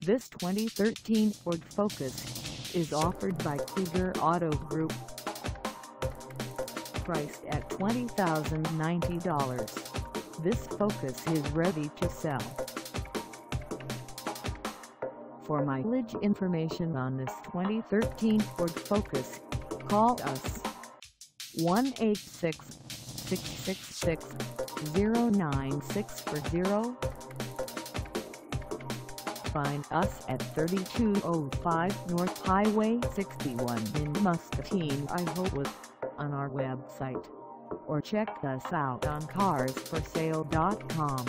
This 2013 Ford Focus is offered by KRIEGER Auto Group. Priced at $20,090, this Focus is ready to sell. For mileage information on this 2013 Ford Focus, call us 1-866-666-0960. Find us at 3205 North Highway 61 in Muscatine, Iowa, on our website, or check us out on carsforsale.com.